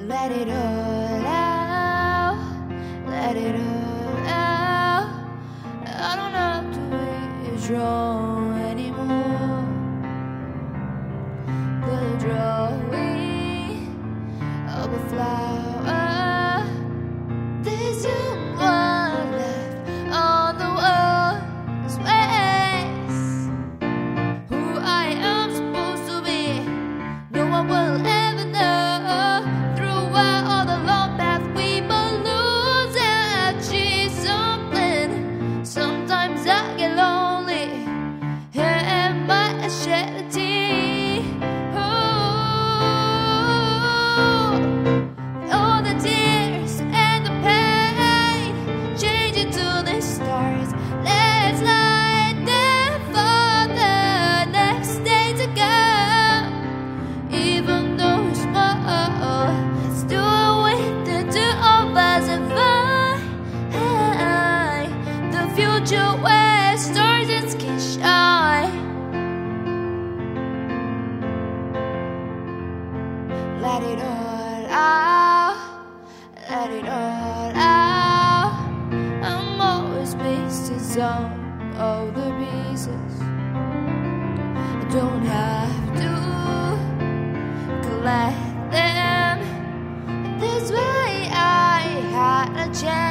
Let it all out, let it all out. I don't have to withdraw anymore. The drawing of a flower. There's someone left on the world's face. Who I am supposed to be, no one will ever know. Throughout all the long path we both lose and achieve something. Sometimes I get lonely and might shed a tear. All the tears and the pain change into the stars. Let's light them for the next day to come. Even though it's small, let's do it with the two of us and find the future where stars and can shine. Let it all out, let it all out. I'm always missing some of the pieces. I don't have to collect them. This way I had a chance.